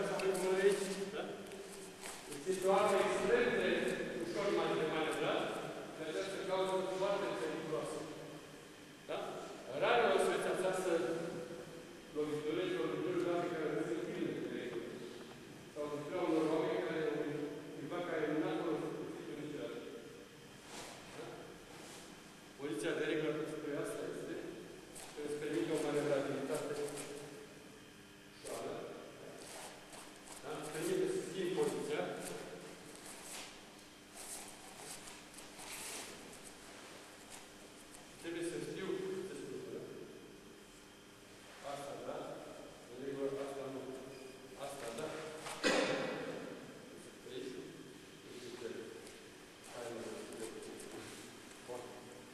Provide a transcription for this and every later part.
să avem mână aici, da? Este o armă extrem de ușor de manevrat, de această cauză foarte periculoasă. Da? Rare o să veți afla să loviturești o lucruri oameni care nu sunt bine de regulă. Sau lucra unor oameni care, cuiva care nu a folosit niciodată. Da? Poziția de regulă spre asta este că îți permite o manevrabilitate ușoară. Da? Îți permite să schimbi poziția. Trebuie să știu ce structură. Asta, da? În regulă, asta nu. Asta, da? Aici? Hai, nu. Bun.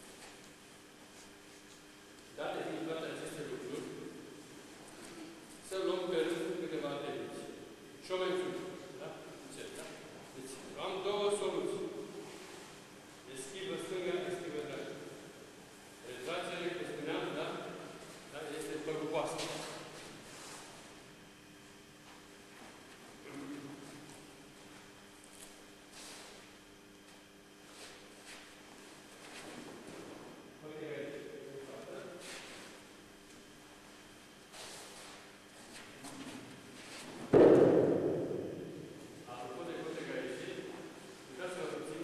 Date fiind toate aceste lucruri, să luăm pe rând câteva tehnici. Și o mențiune. Da? Încet, da? Deci, am două soluții. Eschivă stângă, eschivă dreaptă. Retragere, cum spuneam, da? Da? Este păguboasă. Apropo de cote care ieșit, uitați-vă puțin.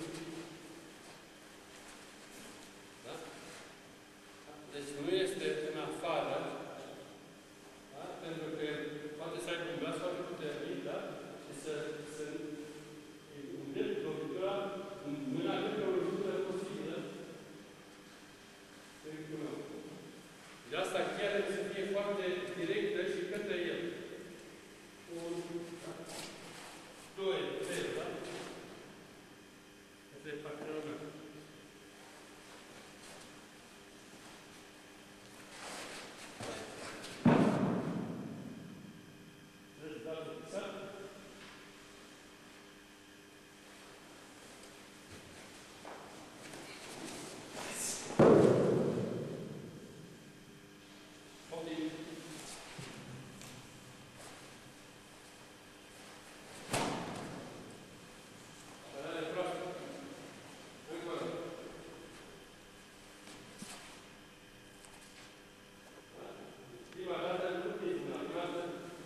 Da? Deci nu este în afară, da? Pentru că poate să aibă un glas foarte puternic, da? Și să îndrept lovitura în mâna cât o lovitură posibilă. De asta chiar trebuie să fie foarte directă și către el. 1, 2, 3, da? Asta e partenerul meu. Deci, dați fixat. Poftim. Apărare proastă. Încă o dată. Prima dată nu e bună, prima dată.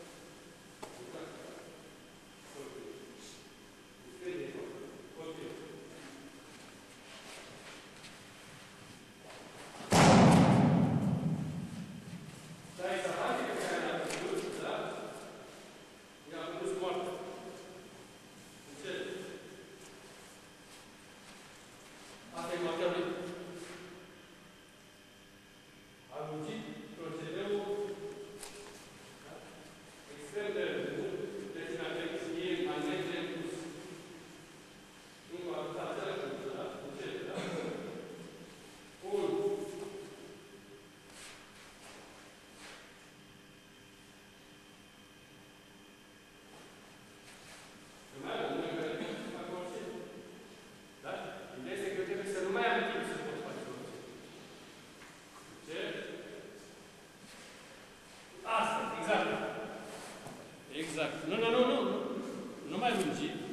Stai să faci pe care l-a făcut, da? I-a pus moartă. Încet. Asta e moartea lui. A lungit procedeul extrem de mult, deci în atenție, mai nepus. Nu va arăta același lucru, da? Încet, da? 1. Nu mai am, nu mai am să fac orice. Da? Ideea este că trebuie să nu mai am timp să pot face orice. Ce? Asta, exact. Exact. Nu. Nu mai lungi.